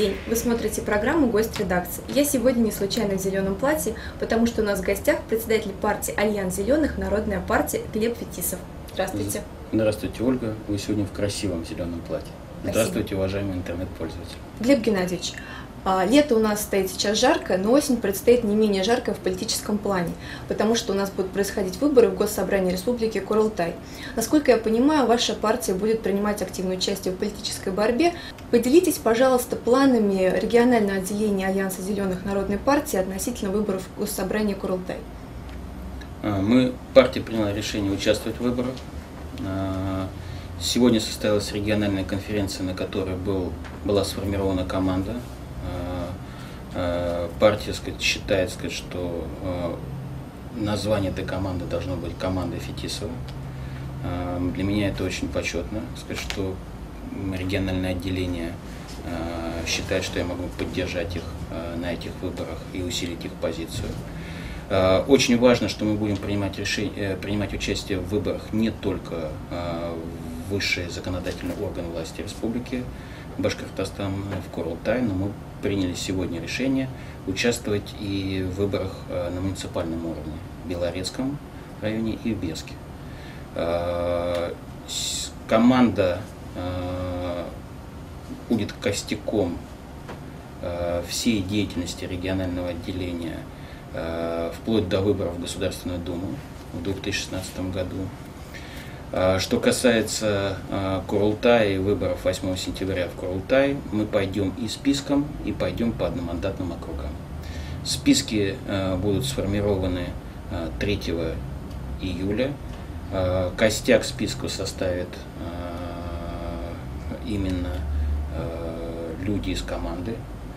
день! Вы смотрите программу «Гость редакции». Я сегодня не случайно в зеленом платье, потому что у нас в гостях председатель партии «Альянс зеленых. Народная партия» Глеб Фетисов. Здравствуйте. Здравствуйте, Ольга. Вы сегодня в красивом зеленом платье. Спасибо. Здравствуйте, уважаемый интернет-пользователь. Глеб Геннадьевич, лето у нас стоит сейчас жарко, но осень предстоит не менее жарко в политическом плане, потому что у нас будут происходить выборы в Госсобрании Республики Курултай. Насколько я понимаю, ваша партия будет принимать активное участие в политической борьбе. Поделитесь, пожалуйста, планами регионального отделения Альянса зеленых Народной партии относительно выборов в Госсобрании Курултай. Партия приняла решение участвовать в выборах. Сегодня состоялась региональная конференция, на которой была сформирована команда. Партия считает, что название этой команды должно быть командой Фетисова. Для меня это очень почетно, что региональное отделение считает, что я могу поддержать их на этих выборах и усилить их позицию. Очень важно, что мы будем принимать участие в выборах не только в высший законодательный орган власти республики Башкортостан в Курултай, но мы приняли сегодня решение участвовать и в выборах на муниципальном уровне в Белорецком районе и в Беске. Команда будет костяком всей деятельности регионального отделения вплоть до выборов в Государственную Думу в 2016 году. Что касается Курултая и выборов 8 сентября в Курултай, мы пойдем и списком, и пойдем по одномандатным округам. Списки будут сформированы 3 июля. Костяк списка составит именно люди из команды.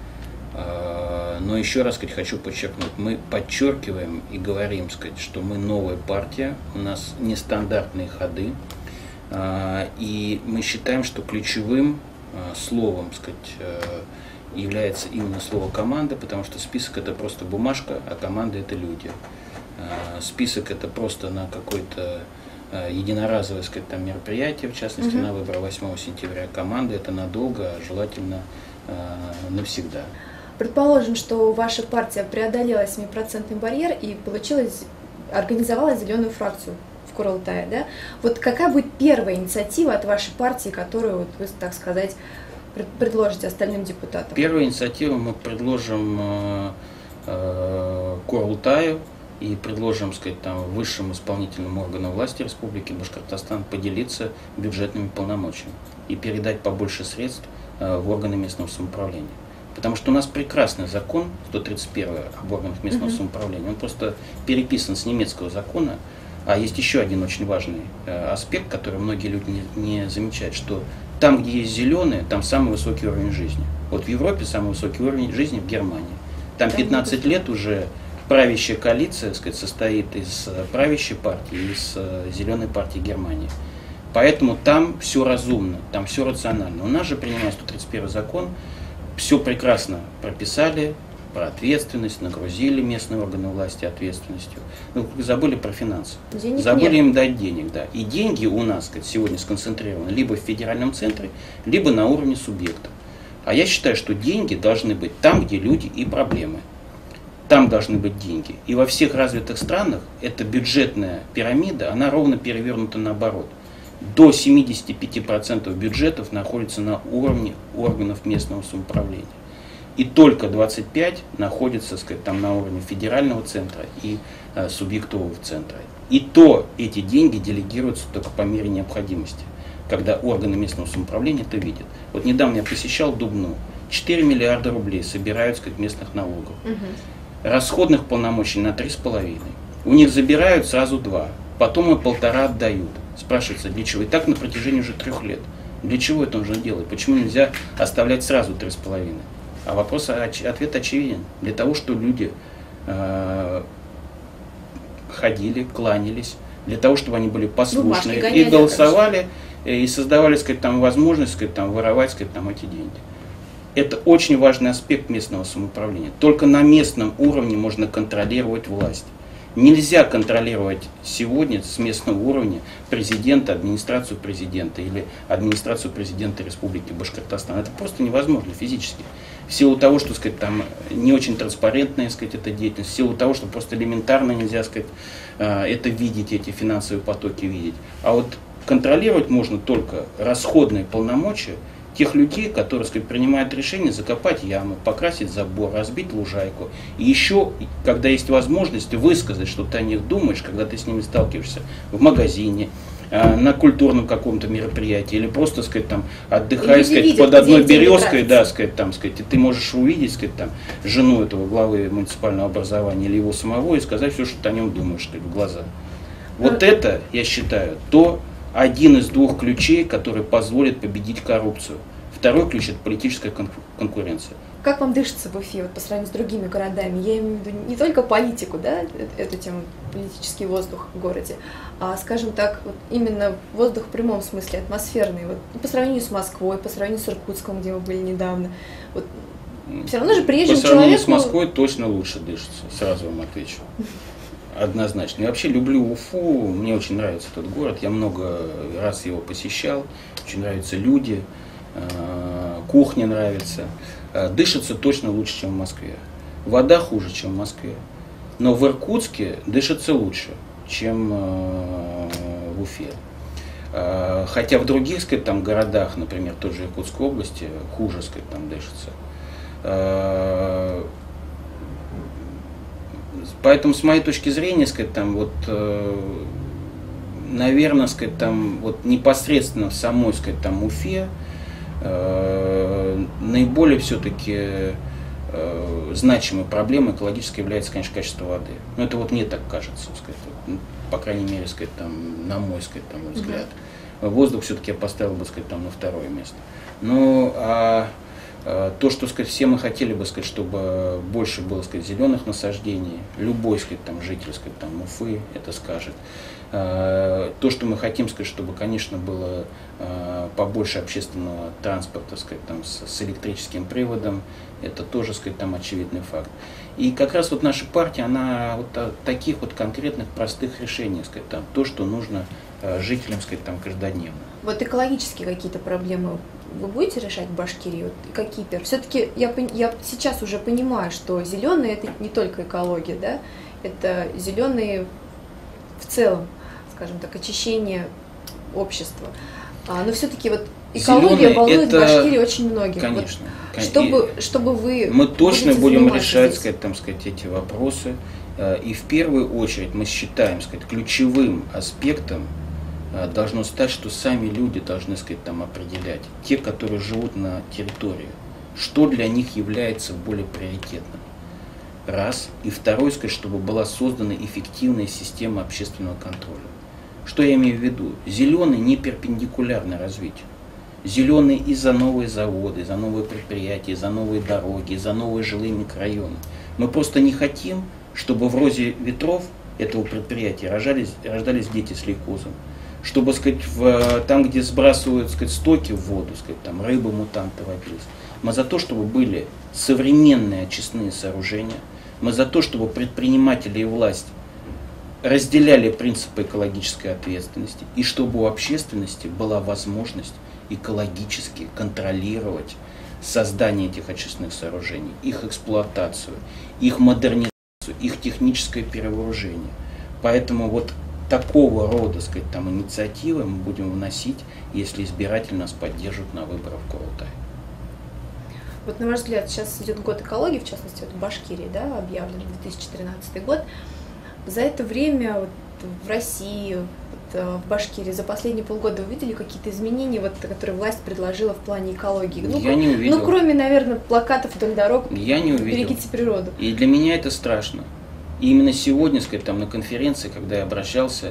Но еще раз хочу подчеркнуть, мы подчеркиваем и говорим, что мы новая партия, у нас нестандартные ходы, и мы считаем, что ключевым словом является именно слово «команда», потому что список – это просто бумажка, а команда – это люди. Список – это просто на какое-то единоразовое мероприятие, в частности, на выборы 8 сентября. Команда – это надолго, а желательно навсегда. Предположим, что ваша партия преодолела 7% барьер и организовала зеленую фракцию в Курултае, да? Вот какая будет первая инициатива от вашей партии, которую вы, так сказать, предложите остальным депутатам? Первую инициативу мы предложим Курултаю и предложим, высшим исполнительным органам власти Республики Башкортостан поделиться бюджетными полномочиями и передать побольше средств в органы местного самоуправления. Потому что у нас прекрасный закон, 131 об органах местного самоуправления, он просто переписан с немецкого закона. А есть еще один очень важный аспект, который многие люди не замечают, что там, где есть зеленые, там самый высокий уровень жизни. Вот в Европе самый высокий уровень жизни в Германии. Там 15 лет уже правящая коалиция, состоит из правящей партии и из зеленой партии Германии. Поэтому там все разумно, там все рационально. У нас же, принимая 131 закон, все прекрасно прописали, про ответственность, нагрузили местные органы власти ответственностью. Но забыли про финансы. Забыли им дать денег, да. И деньги у нас, сегодня сконцентрированы либо в федеральном центре, либо на уровне субъекта. А я считаю, что деньги должны быть там, где люди и проблемы. Там должны быть деньги. И во всех развитых странах эта бюджетная пирамида, она ровно перевернута наоборот. До 75% бюджетов находится на уровне органов местного самоуправления. И только 25% находится на уровне федерального центра и субъектового центра. И то эти деньги делегируются только по мере необходимости, когда органы местного самоуправления это видят. Вот недавно я посещал Дубну. 4 миллиарда рублей собирают местных налогов. Расходных полномочий на 3,5. У них забирают сразу 2, потом и 1,5 отдают. Спрашивается, для чего? И так на протяжении уже 3 лет. Для чего это нужно делать? Почему нельзя оставлять сразу 3,5? А ответ очевиден. Для того, чтобы люди ходили, кланялись, для того, чтобы они были послушны и голосовали, и создавали, возможность, воровать, эти деньги. Это очень важный аспект местного самоуправления. Только на местном уровне можно контролировать власть. Нельзя контролировать сегодня с местного уровня президента, администрацию президента или администрацию президента Республики Башкортостан. Это просто невозможно физически. в силу того, что, сказать, там не очень транспарентная, сказать, эта деятельность, в силу того, что просто элементарно нельзя, сказать, это видеть, эти финансовые потоки видеть. А вот контролировать можно только расходные полномочия тех людей, которые, сказать, принимают решение закопать яму, покрасить забор, разбить лужайку. И еще, когда есть возможность высказать, что ты о них думаешь, когда ты с ними сталкиваешься в магазине, на культурном каком-то мероприятии, или просто, сказать, там, отдыхая, сказать, под одной березкой, да, сказать, там, сказать, и ты можешь увидеть, сказать, там, жену этого главы муниципального образования или его самого и сказать все, что ты о нем думаешь, сказать, в глаза. Вот это, я считаю, один из двух ключей, который позволит победить коррупцию. Второй ключ – это политическая конкуренция. Как вам дышится в Уфе вот, по сравнению с другими городами? Я имею в виду не только политику, да, эту тему, политический воздух в городе, а, скажем так, вот именно воздух в прямом смысле, атмосферный. Вот, по сравнению с Москвой, по сравнению с Иркутском, где мы были недавно. Вот, все равно же приезжим человеку... По сравнению с Москвой точно лучше дышится, сразу вам отвечу. Однозначно. Я вообще люблю Уфу, мне очень нравится этот город, я много раз его посещал, очень нравятся люди, кухня нравится. Дышится точно лучше, чем в Москве. Вода хуже, чем в Москве. Но в Иркутске дышится лучше, чем в Уфе. Хотя в других, сказать, там, городах, например, той же Иркутской области, хуже, сказать, там дышится. Поэтому, с моей точки зрения, сказать, там, вот, наверное, сказать, там, вот, непосредственно в самой, сказать, там, Уфе наиболее все-таки значимой проблемой экологической является, конечно, качество воды. Но это вот мне так кажется, сказать, вот, по крайней мере, сказать, там, на мой, сказать, там, взгляд. Воздух все-таки я поставил бы, сказать, там, на второе место. Ну, то, что, сказать, все мы хотели бы, сказать, чтобы больше было, сказать, зеленых насаждений, любой, сказать, там, житель, сказать, там, Уфы это скажет. То, что мы хотим, сказать, чтобы, конечно, было побольше общественного транспорта, сказать, там, с электрическим приводом, это тоже, сказать, там, очевидный факт. И как раз вот наша партия, она вот таких вот конкретных простых решений, сказать, там, то, что нужно жителям, сказать, там, каждодневно. Вот экологические какие-то проблемы вы будете решать в Башкирии? Вот какие-то? Все-таки я сейчас уже понимаю, что зеленые это не только экология, да, это зеленые в целом, скажем так, очищение общества. Но все-таки вот экология волнует в Башкирии очень многих. Конечно. Вот, чтобы вы... Мы точно будем решать, сказать, там, сказать, эти вопросы. И в первую очередь мы считаем, сказать, ключевым аспектом должно стать, что сами люди должны, сказать, там, определять, те, которые живут на территории, что для них является более приоритетным. Раз. И второй, сказать, чтобы была создана эффективная система общественного контроля. Что я имею в виду? Зеленый не перпендикулярно развитию. Зеленый и за новые заводы, за новые предприятия, за новые дороги, за новые жилые микрорайоны. Мы просто не хотим, чтобы в розе ветров этого предприятия рождались дети с лейкозом. Чтобы, сказать, там, где сбрасывают, сказать, стоки в воду, сказать, там, рыбы, мутанты водились. Мы за то, чтобы были современные очистные сооружения. Мы за то, чтобы предприниматели и власть разделяли принципы экологической ответственности. И чтобы у общественности была возможность экологически контролировать создание этих очистных сооружений, их эксплуатацию, их модернизацию, их техническое перевооружение. Поэтому вот такого рода, сказать, там, инициативы мы будем вносить, если избиратели нас поддержат на выборах в Курултай. Вот на ваш взгляд, сейчас идет год экологии, в частности, вот в Башкирии, да, объявлен 2013 год. За это время вот, в России, вот, в Башкирии за последние полгода вы видели какие-то изменения, вот, которые власть предложила в плане экологии? Ну, я не увидел. Ну, кроме, наверное, плакатов вдоль дорог. Я не увидел. Берегите природу. И для меня это страшно. И именно сегодня, сказать, там, на конференции, когда я обращался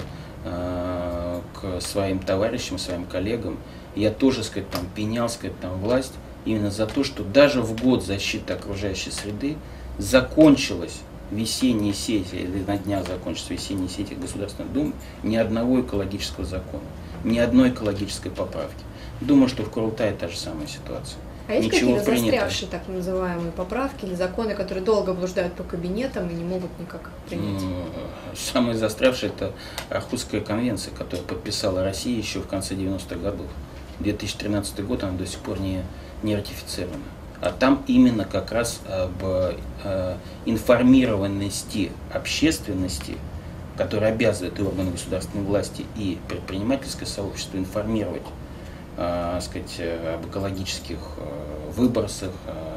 к своим товарищам, своим коллегам, я тоже, сказать, там, пенял, сказать, там, власть именно за то, что даже в год защиты окружающей среды закончилась весенняя сессия, или на днях закончится весенняя сессия Государственной Думы, ни одного экологического закона, ни одной экологической поправки. Думаю, что в Курултае та же самая ситуация. А есть какие-то застрявшие так называемые поправки или законы, которые долго блуждают по кабинетам и не могут никак принять? Самые застрявшие – это Орхусская конвенция, которую подписала Россия еще в конце 90-х годов. 2013 год она до сих пор не ратифицирована. А там именно как раз об информированности общественности, которая обязывает и органы государственной власти, и предпринимательское сообщество информировать, сказать, об экологических выбросах,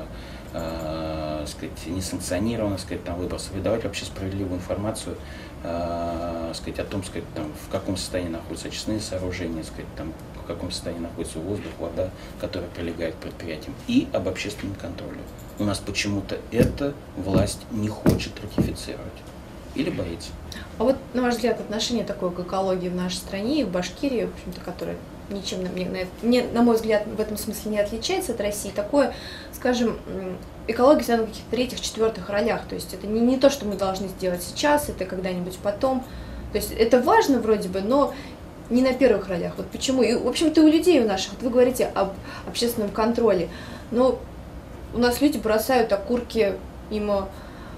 сказать, несанкционированных, сказать, там, выбросов, и давать вообще справедливую информацию, сказать, о том, сказать, там, в каком состоянии находятся очистные сооружения, сказать, там, в каком состоянии находится воздух, вода, которая прилегает к предприятиям, и об общественном контроле. У нас почему-то эта власть не хочет ратифицировать или боится. А вот, на ваш взгляд, отношение такое к экологии в нашей стране и в Башкирии, в общем-то, которое ничем, на мой взгляд, в этом смысле не отличается от России, такое, скажем, экология всегда на каких-то третьих, четвертых ролях. То есть это не то, что мы должны сделать сейчас, это когда-нибудь потом. То есть это важно вроде бы, но не на первых ролях. Вот почему. И, в общем-то, у людей у наших, вот вы говорите об общественном контроле, но у нас люди бросают окурки мимо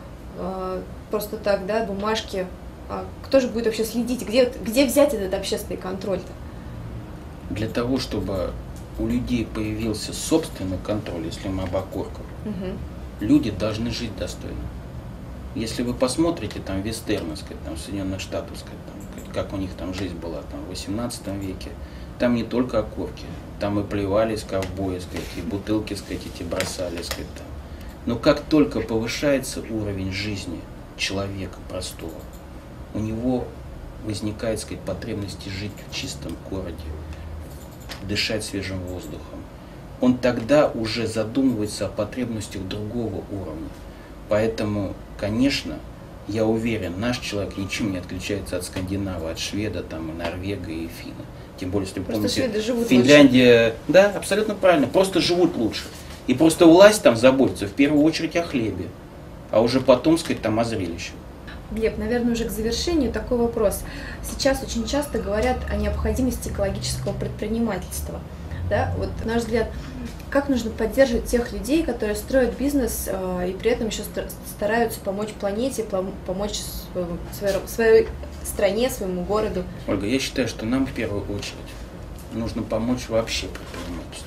просто так, да, бумажки. А кто же будет вообще следить? Где взять этот общественный контроль-то? Для того, чтобы у людей появился собственный контроль, если мы об окурках, люди должны жить достойно. Если вы посмотрите там вестерны, сказать, там, в Соединенных Штатах, сказать, там, как у них там жизнь была там, в 18 веке, там не только окурки, там и плевались ковбои, сказать, и бутылки, сказать, эти бросали, сказать, там. Но как только повышается уровень жизни человека простого, у него возникает, сказать, потребность жить в чистом городе, дышать свежим воздухом. Он тогда уже задумывается о потребностях другого уровня. Поэтому, конечно, я уверен, наш человек ничем не отличается от скандинава, от шведа, там, и норвега, и финна. Тем более, если вы помните, Финляндия, лучше. Да, абсолютно правильно, просто живут лучше. И просто власть там заботится в первую очередь о хлебе, а уже потом, сказать, там о зрелище. Глеб, наверное, уже к завершению такой вопрос. Сейчас очень часто говорят о необходимости экологического предпринимательства. Да? Вот, на наш взгляд, как нужно поддерживать тех людей, которые строят бизнес и при этом еще стараются помочь планете, помочь своей стране, своему городу? Ольга, я считаю, что нам в первую очередь нужно помочь вообще предпринимательству.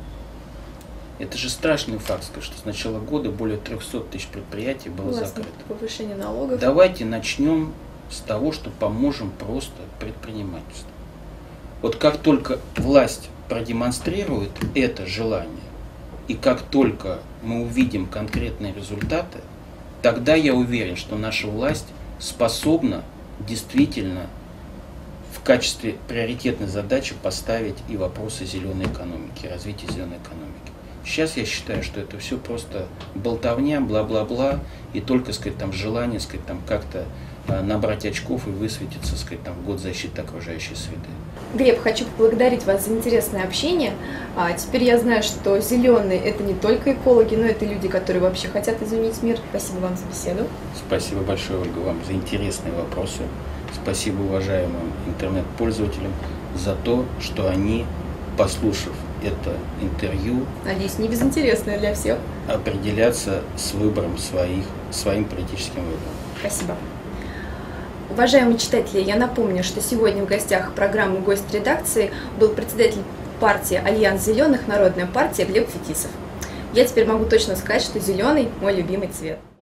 Это же страшный факт, что с начала года более 300 тысяч предприятий было закрыто. Повышение налогов. Давайте начнем с того, что поможем просто предпринимательству. Вот как только власть продемонстрирует это желание, и как только мы увидим конкретные результаты, тогда я уверен, что наша власть способна действительно в качестве приоритетной задачи поставить и вопросы зеленой экономики, развития зеленой экономики. Сейчас я считаю, что это все просто болтовня, бла-бла-бла, и только, сказать, там, желание, сказать, там, как-то набрать очков и высветиться, сказать, там, в год защиты окружающей среды. Глеб, хочу поблагодарить вас за интересное общение. Теперь я знаю, что зеленые – это не только экологи, но это люди, которые вообще хотят изменить мир. Спасибо вам за беседу. Спасибо большое, Ольга, вам за интересные вопросы. Спасибо уважаемым интернет-пользователям за то, что они, послушав это интервью, надеюсь, не безинтересное для всех, определятся с выбором своим политическим выбором. Спасибо. Уважаемые читатели, я напомню, что сегодня в гостях программы «Гость редакции» был председатель партии «Альянс зеленых», Народная партия Глеб Фетисов. Я теперь могу точно сказать, что зеленый – мой любимый цвет.